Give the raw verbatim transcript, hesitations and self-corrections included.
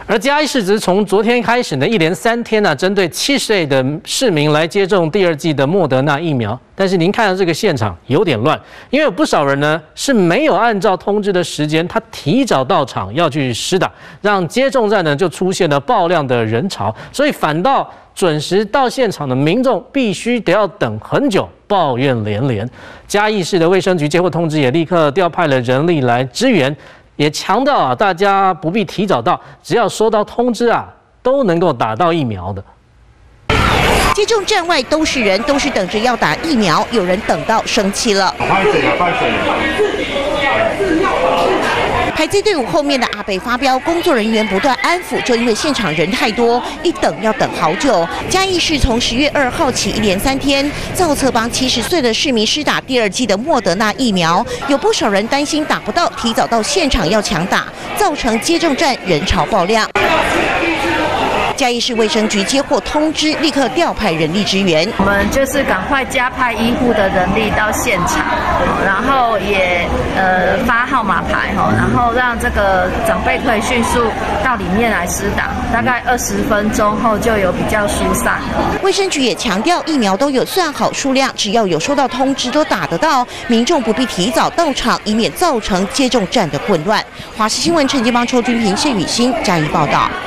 而嘉义市只是从昨天开始呢，一连三天呢、啊，针对七十岁的市民来接种第二剂的莫德纳疫苗。但是您看到这个现场有点乱，因为有不少人呢是没有按照通知的时间，他提早到场要去施打，让接种站呢就出现了爆量的人潮，所以反倒准时到现场的民众必须得要等很久，抱怨连连。嘉义市的卫生局接获通知，也立刻调派了人力来支援。也强调啊，大家不必提早到，只要收到通知啊，都能够打到疫苗的。 接种站外都是人，都是等着要打疫苗，有人等到生气了。排在队伍后面的阿北发飙，工作人员不断安抚，就因为现场人太多，一等要等好久。嘉义市从十月二号起一连三天，造册帮七十岁的市民施打第二剂的莫德纳疫苗，有不少人担心打不到，提早到现场要抢打，造成接种站人潮爆量。嘉义市卫生局接获通知，立刻调派人力支援。 我们就是赶快加派医护的人力到现场，然后也呃发号码牌哈，然后让这个长辈可以迅速到里面来施打，大概二十分钟后就有比较疏散了。 卫生局也强调，疫苗都有算好数量，只要有收到通知都打得到，民众不必提早到场，以免造成接种站的混乱。华视新闻陈建邦、邱君平、谢雨欣嘉义报道。